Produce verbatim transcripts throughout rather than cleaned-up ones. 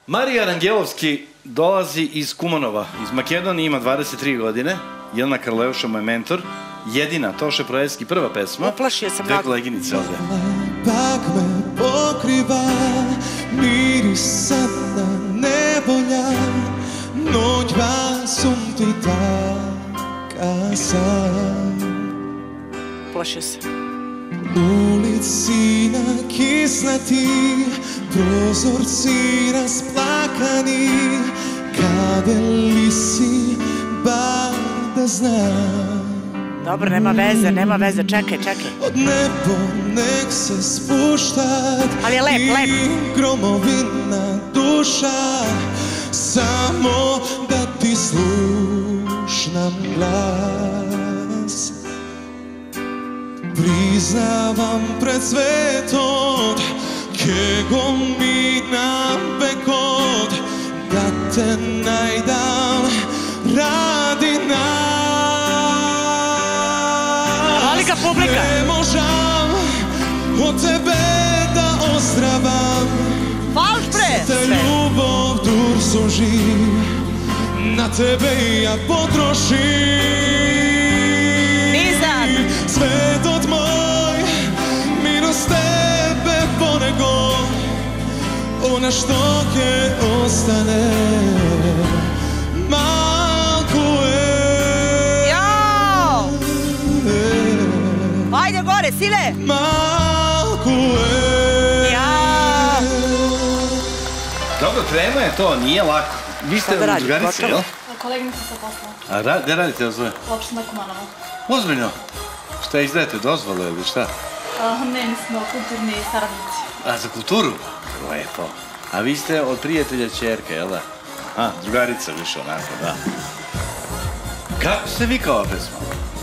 Marija Rangelovski dolazi iz Kumanova, iz Makedonije, ima dvadeset tri godine. Jelena Karleuša mu je mentor. Jedina, Toše Projeski, prva pesma. Uplašio sam Dve koleginice ovde. Pak me pokriva miris sada nevolja, noćva sum ti taka sam. Uplašio se. Ulici nakisnati, prozorci rasplakani, kade li si, bar da znam. Dobro, nema veze, nema veze, čekaj, čekaj. Od nebo nek se spuštat, ali je lep, lep. I gromovina duša, samo da ti slušnam glas. Priznavam pred svetom, kego mi napekod, da te najdam radi nas. Velika publika. Ne možam od tebe da ozdravam, falš pre te ljubav durso živ, na tebe ja potrošim. Nizad. Svetot moj, minus tebe ponego, ona što ke ostane, malko je. Ajde gore, sile! Malko je. Ja! Dobro, krenuo je to, nije lako. Vi ste u drugarici, jel? Koleginica sa posla. A gde radite ozove? Opština Kumanova. Ozbiljno? Šta izdajete, dozvole ili šta? Ne, mi smo kulturni saradnici. A za kulturu? Lepo. A vi ste od prijatelja ćerke, jel da? A, drugarica više onako, da. Kako se vika ova pesma?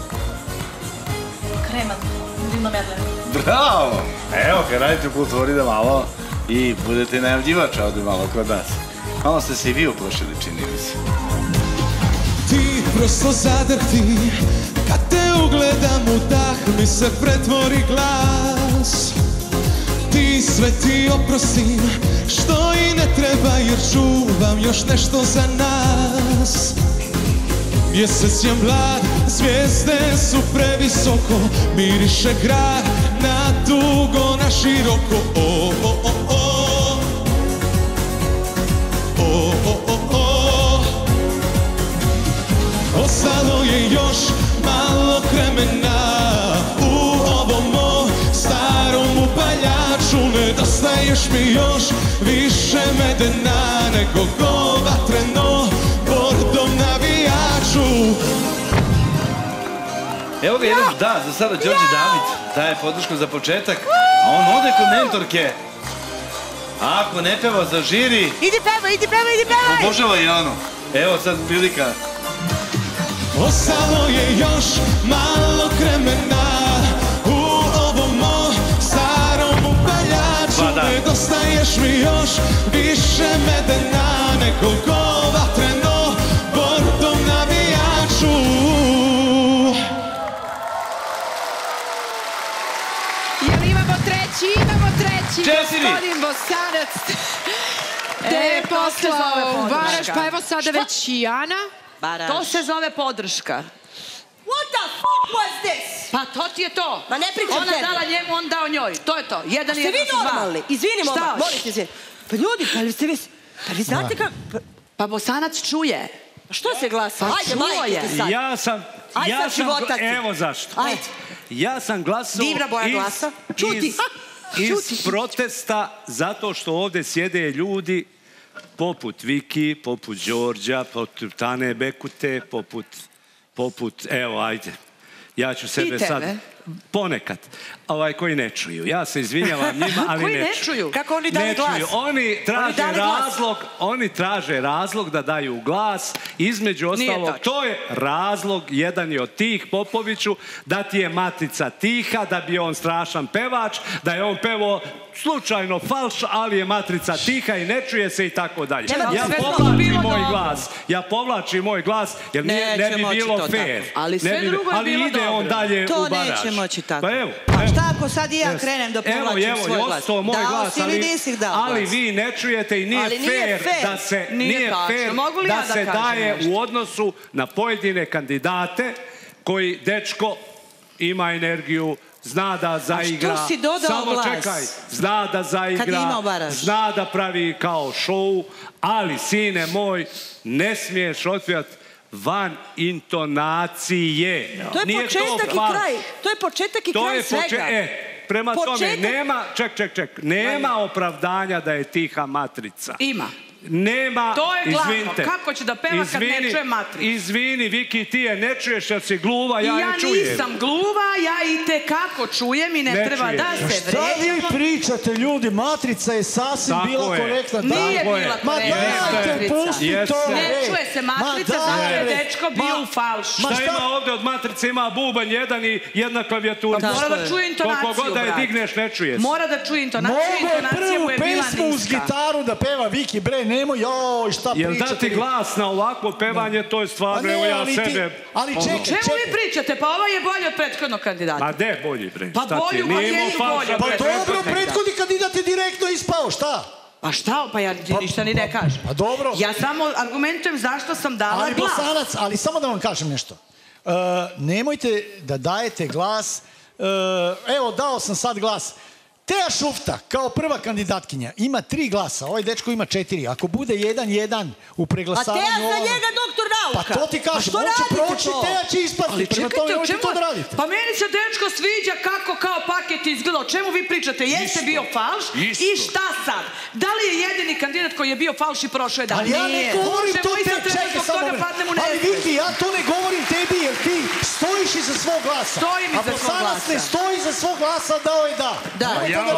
Kreman, divno medle. Bravo! Evo, kad radite u kulturi da malo i budete najavljivača ovde malo kod nas. Malo ste se i vi uplašili, čini mi se. Ti prosto zadrti, kad te ugledam u dah mi se pretvori glas. Ti sve ti oprostim, što i ne treba jer čuvam još nešto za nas. Mjesec je mlad, zvijezde su previsoko, miriše grad na dugo, na široko. O, o, o, o. O, o, o, o. Ostalo je još malo vremena u ovom mom starom upaljaču. Nedostaješ mi još više medena nego go vatreno bordom navijaču. Evo ga jedan, da, za sada Đorđe David daje podršku za početak, a on ode kod mentorke. A ako ne peva za žiri... Idi pevaj, idi pevaj, idi pevaj! Obožava i ono. Evo sad prilika. Ostalo je još malo vremena u ovom mom starom upaljaču. Nedostaješ mi još više medena nego go vatreno bordom navijaču. Jel imamo treći? Imamo treći. Četiri. Gospodin Bosanac. Te je poslao u Varaš, pa evo sada već i Ana. To se zove podrška. What the fuck was this? Pa to ti je to. Ma ne pričam tebi. Ona dala njemu, on dao njoj. To je to. Jedan i jedan su dva. Ste vi normalni? Izvinimo vam, molite se. Pa ljudi, pa li ste vi... Pa vi znate kako... Pa Bosanac čuje. Pa što se glasa? Ajde, majte ti sad. Ja sam... Ajde sad životaci. Evo zašto. Ajde. Ja sam glasao... Divna boja glasa. Čuti. Iz protesta zato što ovde sjede ljudi poput Viki, poput Đorđa, poput Tane Bekute, poput, poput, evo, ajde, ja ću sebe sad, ponekad, ovaj, koji ne čuju. Ja se izvinjavam njima, ali koji ne ne čuju. Kako oni dali glas? Oni traže razlog, oni traže razlog da daju glas, između ostalog, to je razlog, jedan je od tih, Popoviću, da ti je matica tiha, da bi on strašan pevač, da je on pevao slučajno falš, ali je matrica tiha i ne čuje se i tako dalje. Ja povlačim moj glas, ja povlačim moj glas, jer ne bi bilo fair. Ali sve drugo je bilo dobro. Ali ide on dalje u baraž. To neće moći tako. Pa evo. A šta ako sad i ja krenem da povlačim svoj glas? Evo, evo, ostao moj glas, ali vi ne čujete i nije fair da se nije fair da se daje u odnosu na pojedine kandidate koji, dečko, ima energiju, zna da zaigra. A što si dodao glas? Samo čekaj, zna da zaigra, zna da pravi kao šou, ali, sine moj, ne smiješ otpjevati van intonacije. To je početak i kraj. To je početak i kraj svega. Prema tome, nema, ček, ček, ček, nema opravdanja da je tiha matrica. Ima. Nema, to je glavno. Izvinite. Kako će da peva kad ne čuje matricu? Izvini, Viki, ti je ne čuješ jer si gluva, ja je čujem. Ja nisam gluva, ja i tekako čujem i ne treba da se vređamo. Šta vi pričate, ljudi? Matrica je sasvim bila korektna. Nije bila korektna matrica. Ne čuje se matrica, zato je dečko bio u falšu. Šta ima ovde od matrice? Ima bubanj jedan i jedna klavijatura. Mora da čuje intonaciju, koliko god da je digneš, ne čuje se. Mora da čuje intonaciju, intonacija mu je bila niska. Mogu je prvu pesmu uz gitaru da peva Viki, bre, nemoj, joj, šta pričate? Jel dati glas na ovakvo pevanje, to je stvarno, evo ja sebe... Ali čekaj, čekaj. Čemu vi pričate? Pa ovaj je bolji od prethodnog kandidata. Ma gde bolji, bre? Pa bolji, pa je i bolji. Pa dobro, prethodni kandidat je direktno ispao, šta? Pa šta? Pa ja ništa ni ne kažem. Pa dobro. Ja samo argumentujem zašto sam dala glas. Ali Bosanac, ali samo da vam kažem nešto. Nemojte da dajete glas, evo, dao sam sad glas. Teja Šufta, kao prva kandidatkinja, ima tri glasa, ovaj dečko ima četiri. Ako bude jedan, jedan u preglasavanju... A Teja za njega doktor nauka. Pa to ti kažem, on će proći, Teja će ispasti. Ali čekajte, o čemu... Pa meni se dečko sviđa kako kao paket izgleda. O čemu vi pričate? Jeste bio falš? I šta sad? Da li je jedini kandidat koji je bio falš i prošao je da? Ali ja ne govorim to te... Čekaj samo vreme. Ali Viki, ja to ne govorim tebi, jer ti stojiš iza svog glasa. Stojim iza svog glasa. A Bosanac ne stoji iza svog glasa, dao je da. Da.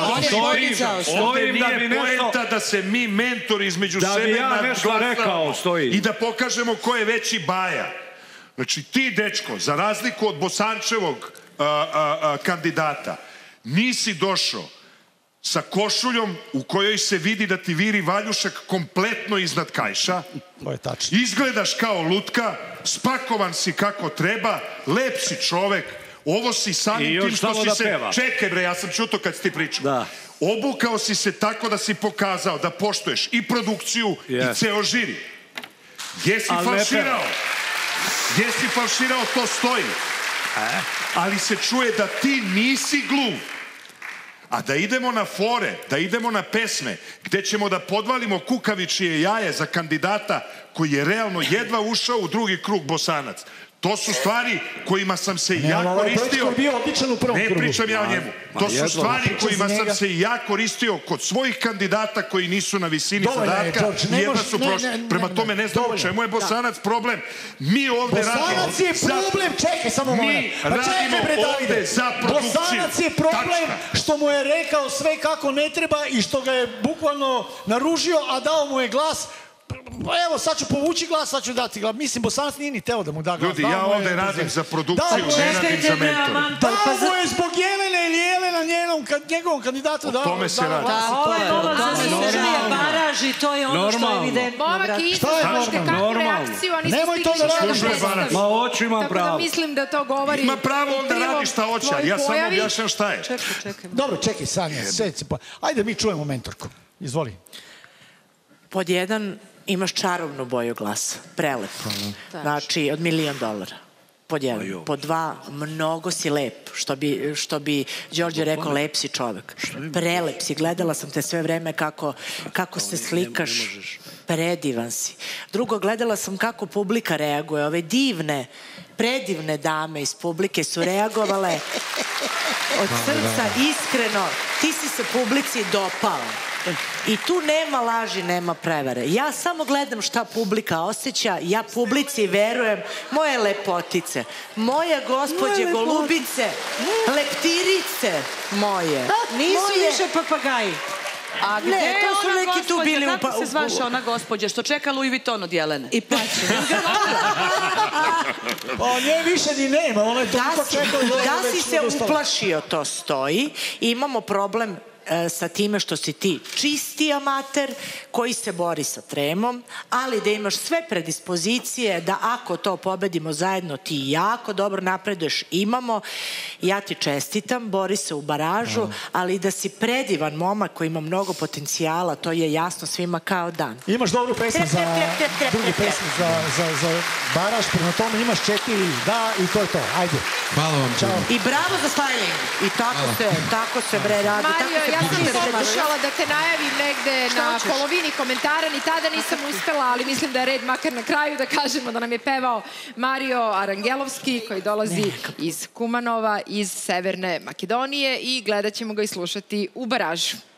Ovdje nije poenta da se mi mentori između sebe nadglasamo i da pokažemo ko je veći baja. Znači ti, dečko, za razliku od Bosančevog kandidata, nisi došao sa košuljom u kojoj se vidi da ti viri valjušak kompletno iznad kajša. To je tačno. Izgledaš kao lutka, spakovan si kako treba, lep si čovek. Ovo si samim tim što si se... Čekaj bre, ja sam čuto kad si ti pričao. Obukao si se tako da si pokazao da poštuješ i produkciju i ceo žiri. Gdje si falširao? Gdje si falširao, to stoji. Ali se čuje da ti nisi gluv. A da idemo na fore, da idemo na pesme, gde ćemo da podvalimo kukavičije jaje za kandidata koji je realno jedva ušao u drugi krug Bosanac. To su stvari kojima sam se i ja koristio. Ne pričam ja o njemu. To su stvari kojima sam se i ja koristio kod svojih kandidata koji nisu na visini zadatka i jedva su prošli. Prema tome ne znam u čemu je Bosanac problem. Mi ovde radimo... Bosanac je problem, čekaj samo moment. Mi radimo ovde za produkciju. Bosanac je problem što mu je rekao sve kako ne treba i što ga je bukvalno naružio, a dao mu je glas. Evo, sad ću povući glas, sad ću dati glas. Mislim, Bosanac nije ni teo da mu da glas. Ljudi, ja ovde radim za produkciju, ne radim za mentora. Dao mu je zbog Jelene ili Jelena njegovom kandidatu. O tome se radi. Ovo je ovo zaslužuje baraž i to je ono što je evidentno. Momak i izazvašte kakvu reakciju, a niste stigli što da Ma oči imam pravo. Tako da mislim da to govori... Ima pravo on da radi šta hoće, ja samo objašnjam šta je. Čekaj, čekaj. Dobro, čekaj, Sanja, ajde mi čujemo mentorku. Izvoli. Pod jedan... Imaš čarovnu boju glasa, prelepo. Znači, od milion dolara. Pod jedan. Pod dva, mnogo si lep. Što bi Đorđe rekao, lep si čovek. Prelep si. Gledala sam te sve vreme kako se slikaš. Predivan si. Drugo, gledala sam kako publika reaguje. Ove divne, predivne dame iz publike su reagovale od srca, iskreno. Ti si se publici dopao. I tu nema laži, nema prevare. Ja samo gledam šta publika osjeća, ja publici verujem, moje lepotice, moje gospođe golubice, leptirice moje. Nisu više papagaji. A gde je ona gospođa, kako se zvaša ona gospođa, što čeka Louis Vuitton od Jelene? I plaće. Pa nje više ni nema, ona je toliko čekala. Da si se uplašio, to stoji. Imamo problem sa time što si ti čisti amater koji se bori sa tremom, ali da imaš sve predispozicije da ako to pobedimo zajedno ti jako dobro napreduješ. Imamo, ja ti čestitam, bori se u baražu, ali da si predivan momak koji ima mnogo potencijala, to je jasno svima kao dan. Imaš dobru pesmu za drugu pesmu za baraž, prema tome imaš četiri da i to je to. Ajde. Hvala vam. I bravo za styling. I tako se, tako se bre radi. Mario, ja sam te pokušala da te najavim negde na polovini komentara, ni tada nisam uspela, ali mislim da je red makar na kraju da kažemo da nam je pevao Mario Arangelovski koji dolazi iz Kumanova, iz Severne Makedonije i gledat ćemo ga i slušati u baražu.